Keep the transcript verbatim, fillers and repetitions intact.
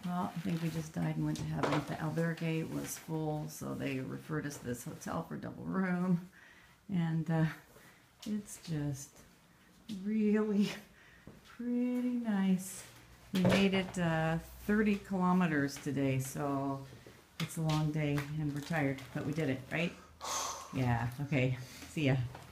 Well, I think we just died and went to heaven. The albergue was full, so they referred us to this hotel for double room. And uh, it's just really pretty nice. We made it uh, thirty kilometers today, so it's a long day and we're tired, but we did it, right? Yeah, okay. See ya.